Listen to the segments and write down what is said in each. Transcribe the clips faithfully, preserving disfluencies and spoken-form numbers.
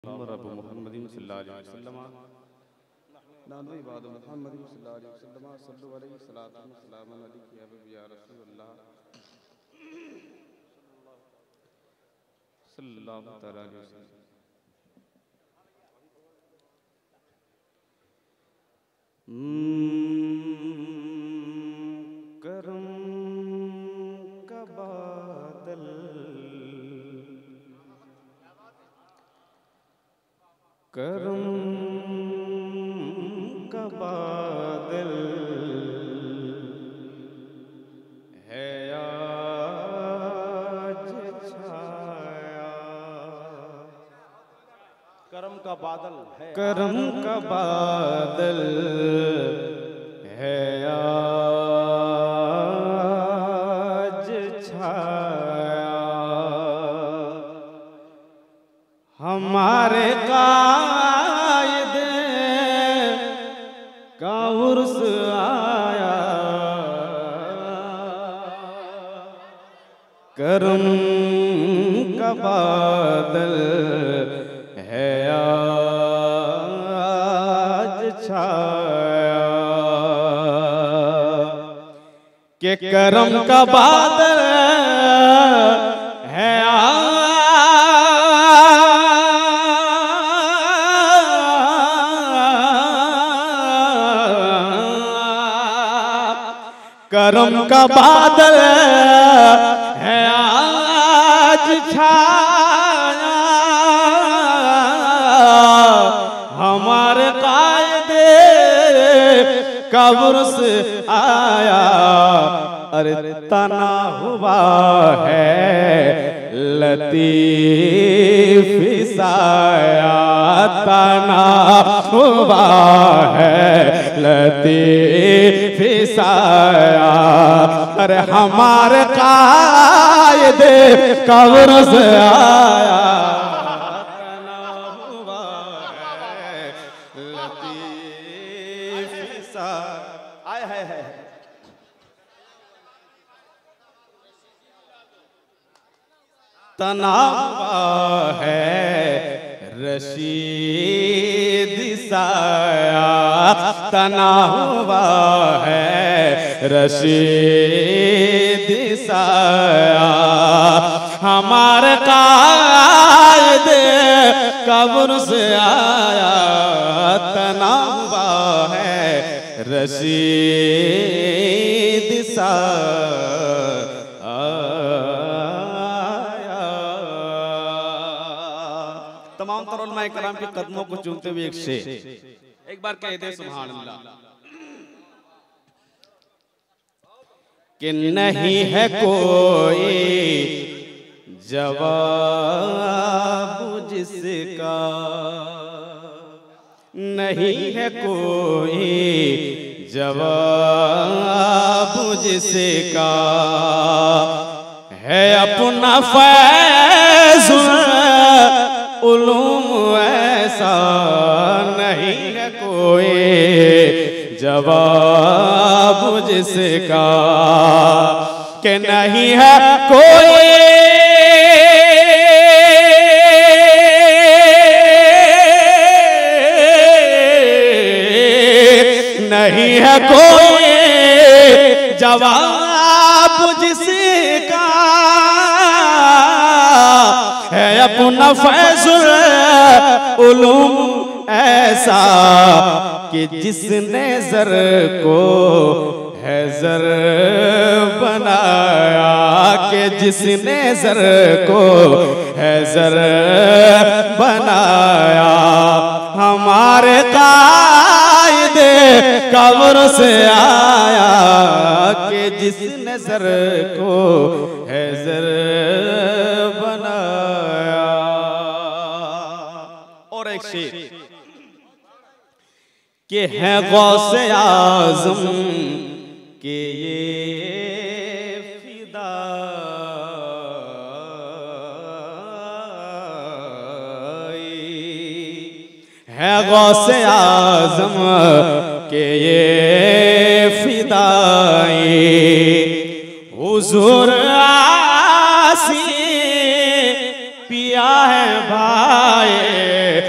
रब मुहम्मदिन सल्लल्लाहु अलैहि वसल्लम नानु इबाद मुहम्मदिन सल्लल्लाहु अलैहि वसल्लम सल्लु अलैहि सलातु व सलाम अलैका या हबीबी या रसूलल्लाह सल्लल्लाहु तआला अलैहि वसल्लम। करम का बादल करम का बादल है आज छाया। करम का बादल है करम का बादल है आज छाया। हमारे कायद का उर्स आया। करम का बादल है आज छाया के करम का बादल है करम का बादल है आज छाया। हमारे कायदे का उर्स आया। अरे तना हुआ है लतीफ साया। तना हुआ है लतीफ साया। अरे हमारे कायदे का उर्स आया। तना हुआ है लतीफ साया। आय है, है। तना हुआ है रशीद साया। तना हुआ है रशीद साया। हमारे कायदे कब्र से आया। तना हुआ है रशीद साया। तमाम तरह उलमाए कराम के कदमों को चूमते हुए एक शेर एक बार कह दे सुभान अल्लाह कि नहीं है कोई जवाब जिसका, नहीं है कोई जवाब जिसका है अपना फैज़ उलूम ऐसा। नहीं है कोई जवाब जिसका कि नहीं है कोई नहीं है कोई जवाब जिसका है अपना फैज़ुल उलूम ऐसा कि जिसने ज़र को है ज़र बनाया। कि जिसने ज़र को है ज़र बनाया। हमारे कायदे कब्र से आया कि जिसने ज़र को है ज़र बनाया। और एक शेर कि है गौसे आज़म के ये है गौसे आज़म के ये फिदाई। हुजूर आसी पिया है भाई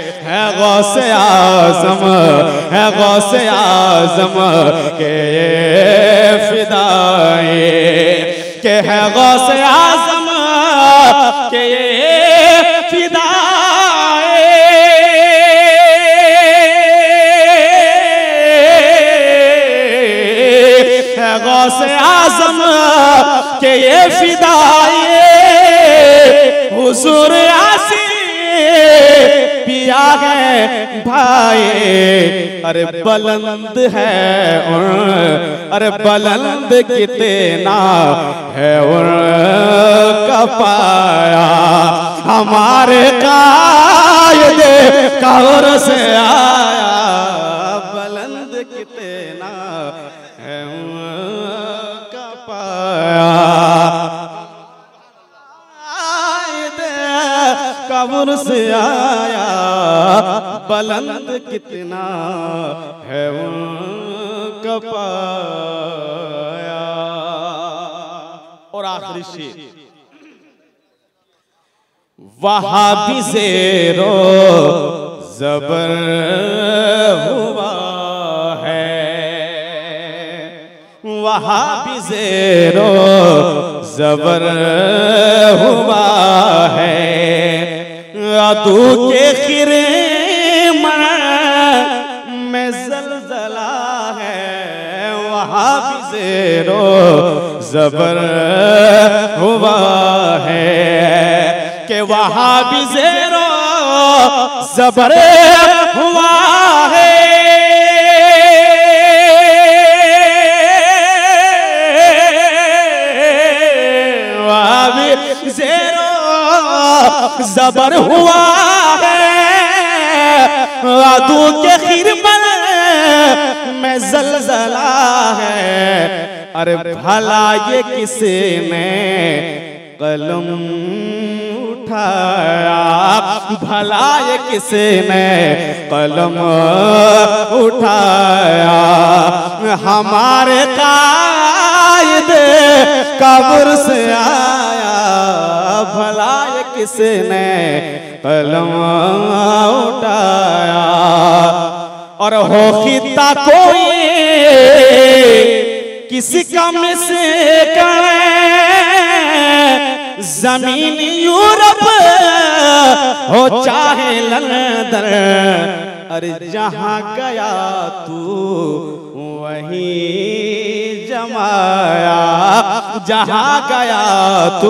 गौसे आज़म, है गौसे आज़म के ये फिदाए, के है गौसे आज़म के ये फिदाए। है गौसे आज़म के ये फिदाए, हुजूर आसी पिया है भाई। अरे बुलंद है अरे बुलंद कितना है उनका पाया, हमारे कायदे कब्र से आया। बुलंद कितना है उनका पाया, कब्र से आया। बुलंद कितना है उनका पाया। और आखिरी शेर, वहां भी ज़ेरो ज़बर हुआ है, वहां भी ज़ेरो ज़बर हुआ है। अदू के खिरे में ज़लज़ला है, वहाँ भी ज़ेरो ज़बर हुआ है, कि वहाँ भी ज़ेरो ज़बर हुआ है। वहाँ भी ज़ेरो ज़बर हुआ है, अदू के खिरमन में ज़लज़ला है। अरे भला ये किसने कलम उठाया, भला ये किसने कलम उठाया, हमारे कायदे कब्र से आया। भला ये किसने कलम उठाया, और हो खिता कोई किसी कम से करे, जमीन यूरोप हो चाहे लंदन, अरे जहाँ गया तू वहीं जमाया, जहाँ गया तू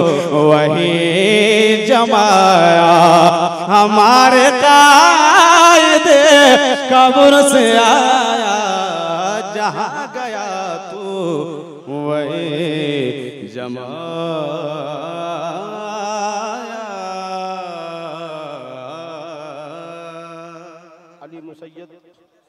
वहीं जमाया। हमारे कायदे कब्र से आया, जहाँ गया तू वहीं जमाया। अली मुसैयद